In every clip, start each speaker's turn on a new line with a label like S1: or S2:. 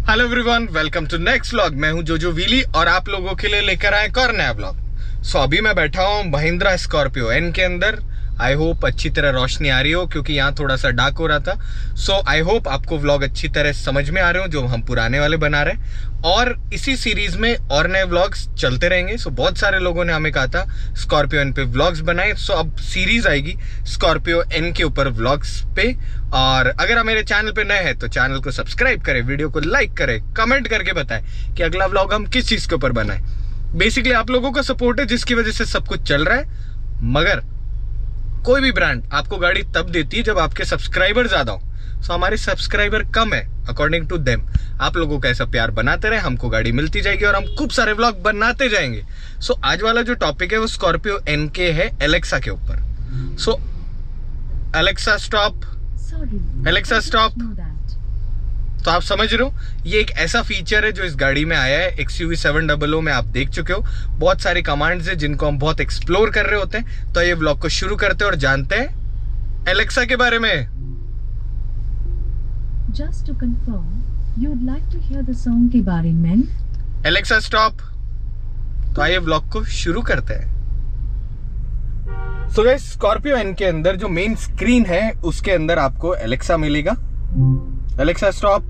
S1: Hello everyone, welcome to next vlog. मैं हूं जोजो वीली और आप लोगों के लिए लेकर आए एक और नया व्लॉग। सो अभी मैं बैठा हूं महिंद्रा स्कॉर्पियो एन के अंदर। आई होप अच्छी तरह रोशनी आ रही हो क्योंकि यहाँ थोड़ा सा डार्क हो रहा था। सो आई होप आपको व्लॉग अच्छी तरह समझ में आ रहे हो जो हम पुराने वाले बना रहे हैं, और इसी सीरीज में और नए व्लॉग्स चलते रहेंगे। सो बहुत सारे लोगों ने हमें कहा था स्कॉर्पियो एन पे व्लॉग्स बनाए, सो अब सीरीज आएगी स्कॉर्पियो एन के ऊपर व्लॉग्स पे। और अगर आप मेरे चैनल पे नए हैं तो चैनल को सब्सक्राइब करें, वीडियो को लाइक करें, कमेंट करके बताएं कि अगला व्लॉग हम किस चीज के ऊपर बनाएं। बेसिकली आप लोगों का सपोर्ट है जिसकी वजह से सब कुछ चल रहा है। मगर कोई भी ब्रांड आपको गाड़ी तब देती है जब आपके सब्सक्राइबर ज्यादा हो। सो हमारे सब्सक्राइबर कम है अकॉर्डिंग टू देम। आप लोगों का ऐसा प्यार बनाते रहे, हमको गाड़ी मिलती जाएगी और हम खूब सारे व्लॉग बनाते जाएंगे। सो आज वाला जो टॉपिक है वो स्कॉर्पियो एन के है एलेक्सा के ऊपर। So Alexa stop, Alexa stop. तो आप समझ रहे हो ये एक ऐसा फीचर है जो इस गाड़ी में आया है। XUV 700 में आप देख चुके हो बहुत सारे कमांड्स है जिनको हम बहुत एक्सप्लोर कर रहे होते हैं। तो ये व्लॉग को शुरू करते हैं और जानते हैं एलेक्सा के बारे में।
S2: Just to confirm, you'd like to hear the song के बारे में?
S1: Alexa stop. तो आइए व्लॉग को शुरू करते हैं। सो गाइस, स्कॉर्पियो एन के अंदर जो मेन स्क्रीन है उसके अंदर आपको एलेक्सा मिलेगा। Alexa stop.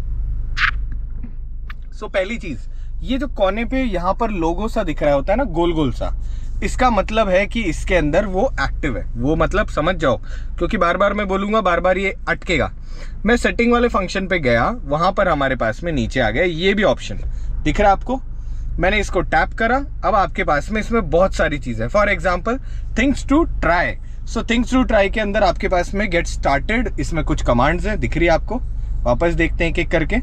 S1: सो पहली चीज, ये जो कोने पे यहाँ पर लोगो सा दिख रहा होता है ना, गोल गोल सा, इसका मतलब है कि इसके अंदर वो एक्टिव है। वो मतलब समझ जाओ, क्योंकि बार बार मैं बोलूंगा बार बार ये अटकेगा। मैं सेटिंग वाले फंक्शन पे गया, वहां पर हमारे पास में नीचे आ गया ये भी ऑप्शन दिख रहा है आपको। मैंने इसको टैप करा, अब आपके पास में इसमें बहुत सारी चीजें। For example things to try. So things to try के अंदर आपके पास में गेट स्टार्टेड, इसमें कुछ कमांड्स है, दिख रही है आपको। वापस देखते हैं एक एक करके।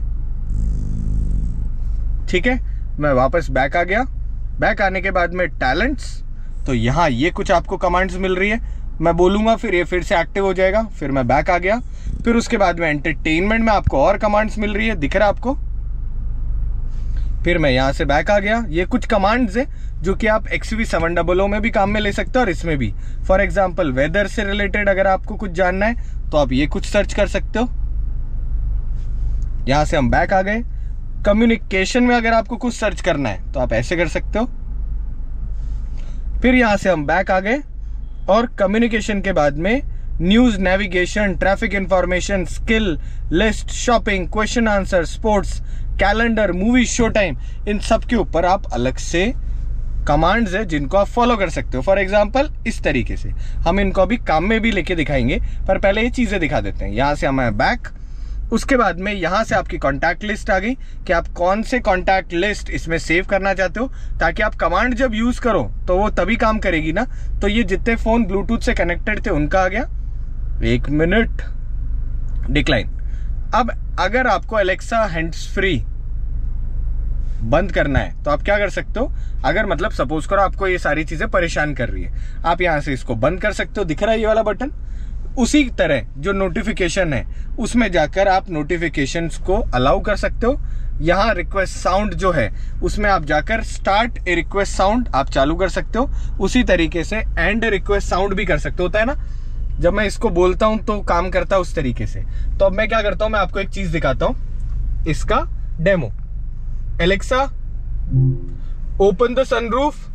S1: ठीक है, मैं वापस बैक आ गया। बैक आने के बाद में टैलेंट्स, तो यहाँ ये कुछ आपको कमांड्स मिल रही है। मैं बोलूंगा फिर ये फिर से एक्टिव हो जाएगा। फिर मैं बैक आ गया। फिर उसके बाद में एंटरटेनमेंट में आपको और कमांड्स मिल रही है, दिख रहा है आपको। फिर मैं यहां से बैक आ गया। ये कुछ कमांड्स है जो कि आप XUV 700 में भी काम में ले सकते हो और इसमें भी। फॉर एग्जाम्पल वेदर से रिलेटेड अगर आपको कुछ जानना है तो आप ये कुछ सर्च कर सकते हो। यहां से हम बैक आ गए। कम्युनिकेशन में अगर आपको कुछ सर्च करना है तो आप ऐसे कर सकते हो। फिर यहां से हम बैक आ गए और कम्युनिकेशन के बाद में news, navigation, traffic information, skill, list, shopping, question answer, sports, calendar, movie, show time, इन सब के ऊपर आप अलग से कमांड्स है जिनको आप फॉलो कर सकते हो। फॉर एग्जांपल इस तरीके से हम इनको अभी काम में भी लेके दिखाएंगे, पर पहले ये चीजें दिखा देते हैं। यहां से हमें बैक, उसके बाद में यहां से आपकी कॉन्टैक्ट लिस्ट आ गई कि आप कौन से कॉन्टैक्ट लिस्ट इसमें सेव करना चाहते हो, ताकि आप कमांड जब यूज करो तो वो तभी काम करेगी ना। तो ये जितने फोन ब्लूटूथ से कनेक्टेड थे उनका आ गया। 1 मिनट, डिक्लाइन। अब अगर आपको एलेक्सा हैंड्स फ्री बंद करना है तो आप क्या कर सकते हो, अगर मतलब सपोज करो आपको ये सारी चीजें परेशान कर रही है, आप यहां से इसको बंद कर सकते हो। दिख रहा है ये वाला बटन। उसी तरह जो नोटिफिकेशन है उसमें जाकर आप नोटिफिकेशंस को अलाउ कर सकते हो। यहाँ रिक्वेस्ट साउंड जो है उसमें आप जाकर स्टार्ट ए रिक्वेस्ट साउंड आप चालू कर सकते हो। उसी तरीके से एंड रिक्वेस्ट साउंड भी कर सकते हो। होता है ना जब मैं इसको बोलता हूं तो काम करता है उस तरीके से। तो अब मैं क्या करता हूं, मैं आपको एक चीज दिखाता हूं, इसका demo. Alexa open the sunroof.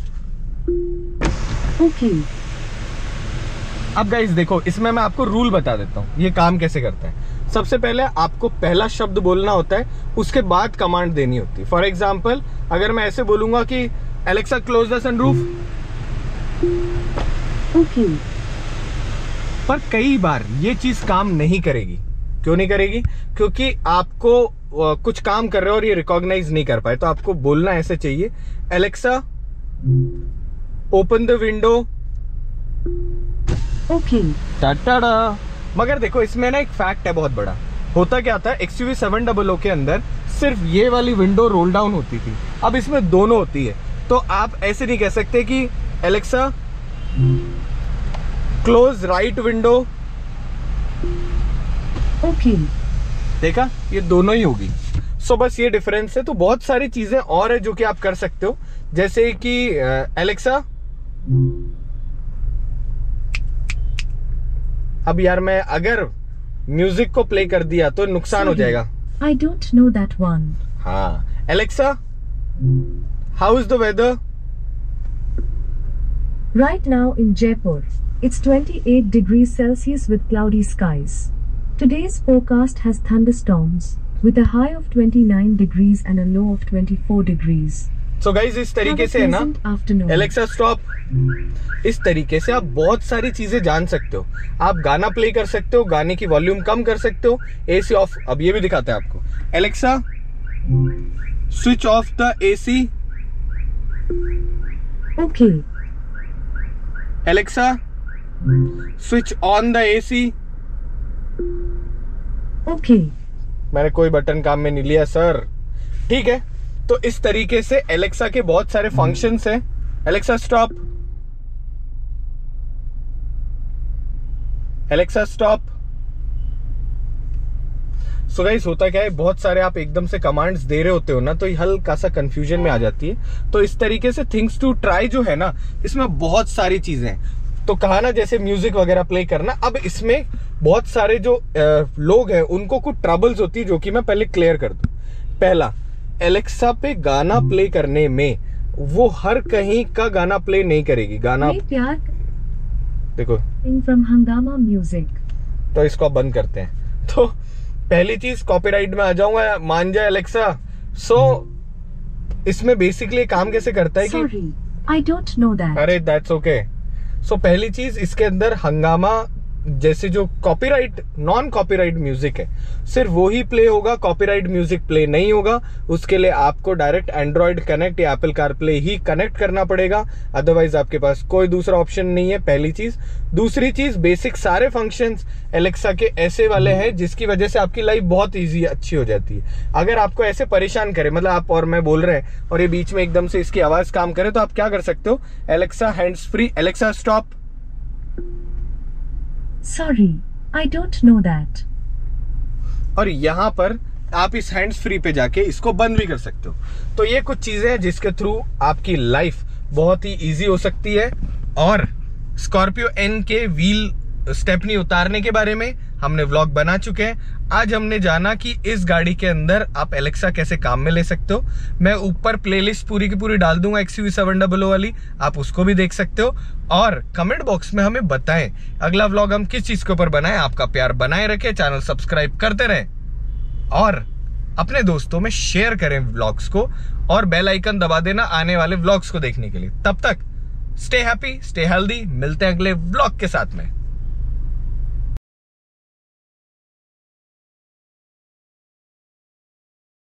S2: Okay.
S1: अब गाइस देखो, इसमें मैं आपको रूल बता देता हूं ये काम कैसे करता है। सबसे पहले आपको पहला शब्द बोलना होता है, उसके बाद कमांड देनी होती है। फॉर एग्जाम्पल अगर मैं ऐसे बोलूंगा कि Alexa close the sunroof,
S2: okay,
S1: पर कई बार ये चीज काम नहीं करेगी। क्यों नहीं करेगी? क्योंकि आपको कुछ काम कर रहे हो और ये रिकॉग्नाइज नहीं कर पाए। तो आपको बोलना ऐसे चाहिए, Alexa open the window.
S2: Okay.
S1: Tata. मगर देखो इसमें ना एक फैक्ट है बहुत बड़ा। होता क्या था, XUV 700 के अंदर सिर्फ ये वाली विंडो रोल डाउन होती थी, अब इसमें दोनों होती है। तो आप ऐसे नहीं कह सकते कि Alexa close right window.
S2: Okay.
S1: देखा, ये दोनों ही होगी। सो बस ये डिफरेंस है। तो बहुत सारी चीजें और है जो कि आप कर सकते हो, जैसे कि एलेक्सा अब यार मैं अगर म्यूजिक को प्ले कर दिया तो नुकसान हो जाएगा।
S2: I don't know that one.
S1: हाँ, Alexa, how is the weather?
S2: Right now in Jaipur, it's 28 degrees Celsius with cloudy skies. Today's forecast has thunderstorms, with a high of 29 degrees and a low of 24 degrees.
S1: So guys, इस तरीके से है ना, Alexa stop, इस तरीके से आप बहुत सारी चीजें जान सकते हो। आप गाना प्ले कर सकते हो, गाने की वॉल्यूम कम कर सकते हो, एसी ऑफ। अब ये भी दिखाते हैं आपको। Alexa, switch off the AC.
S2: Okay.
S1: Alexa, switch on the AC.
S2: Okay.
S1: मैंने कोई बटन काम में नहीं लिया सर। ठीक है, तो इस तरीके से एलेक्सा के बहुत सारे फंक्शंस हैं। Alexa stop, Alexa stop. So guys, होता क्या है, बहुत सारे आप एकदम से कमांड्स दे रहे होते हो ना, तो ये हल्का सा कंफ्यूजन में आ जाती है। तो इस तरीके से थिंग्स टू ट्राई जो है ना, इसमें बहुत सारी चीजें हैं। तो कहा ना, जैसे म्यूजिक वगैरह प्ले करना, अब इसमें बहुत सारे जो लोग हैं उनको कुछ ट्रबल्स होती है, जो कि मैं पहले क्लियर कर दूं। पहला, एलेक्सा पे गाना प्ले करने में वो हर कहीं का गाना प्ले नहीं करेगी। गाना देखो
S2: फ्रॉम हंगामा म्यूजिक,
S1: तो इसको आप बंद करते हैं। तो पहली चीज, कॉपीराइट में आ जाऊंगा, मान जाए एलेक्सा। सो इसमें बेसिकली काम कैसे करता है कि
S2: आई डोंट नो दैट।
S1: अरे दैट्स ओके। सो पहली चीज, इसके अंदर हंगामा जैसे जो कॉपीराइट, नॉन कॉपीराइट म्यूजिक है, सिर्फ वो ही प्ले होगा, कॉपीराइट म्यूजिक प्ले नहीं होगा। उसके लिए आपको डायरेक्ट एंड्रॉइड कनेक्ट या एप्पल कारप्ले ही कनेक्ट करना पड़ेगा, अदरवाइज आपके पास कोई दूसरा ऑप्शन नहीं है। पहली चीज। दूसरी चीज, बेसिक सारे फंक्शंस एलेक्सा के ऐसे वाले हैं जिसकी वजह से आपकी लाइफ बहुत ईजी, अच्छी हो जाती है। अगर आपको ऐसे परेशान करे, मतलब आप और मैं बोल रहे हैं और ये बीच में एकदम से इसकी आवाज काम करे, तो आप क्या कर सकते हो, Alexa hands free, Alexa stop.
S2: Sorry, I don't know that.
S1: और यहां पर आप इस हैंड्स फ्री पे जाके इसको बंद भी कर सकते हो। तो ये कुछ चीजें हैं जिसके थ्रू आपकी लाइफ बहुत ही इजी हो सकती है। और स्कॉर्पियो एन के व्हील स्टेपनी उतारने के बारे में हमने व्लॉग बना चुके हैं। आज हमने जाना कि इस गाड़ी के अंदर आप एलेक्सा कैसे काम में ले सकते हो। मैं ऊपर प्लेलिस्ट पूरी की पूरी डाल दूंगा XUV700 वाली, आप उसको भी देख सकते हो। और कमेंट बॉक्स में हमें बताएं अगला व्लॉग हम किस चीज के ऊपर बनाएं। आपका प्यार बनाए रखें, चैनल सब्सक्राइब करते रहें और अपने दोस्तों में शेयर करें व्लॉग्स को, और बेल आइकन दबा देना आने वाले व्लॉग्स को देखने के लिए। तब तक स्टे हैप्पी, स्टे हेल्दी। मिलते हैं अगले व्लॉग के साथ में।